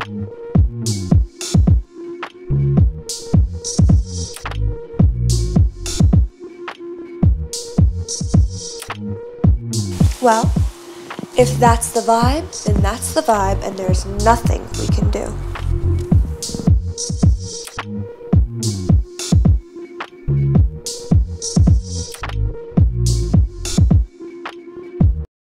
Well, if that's the vibe, then that's the vibe, and there's nothing we can do.